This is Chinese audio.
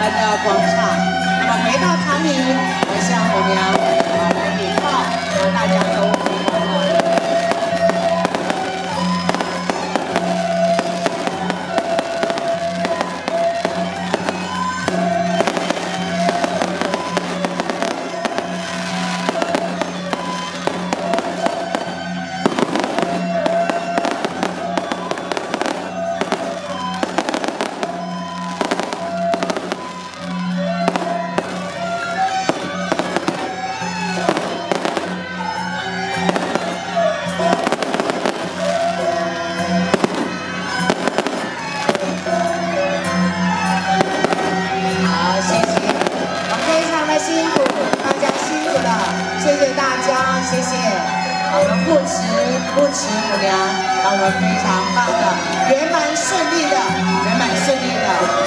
们的广场。那么回到堂里，向母娘来禀报，大家都回完了。 谢谢，我们不辞母娘，让我们非常棒的圆满顺利的。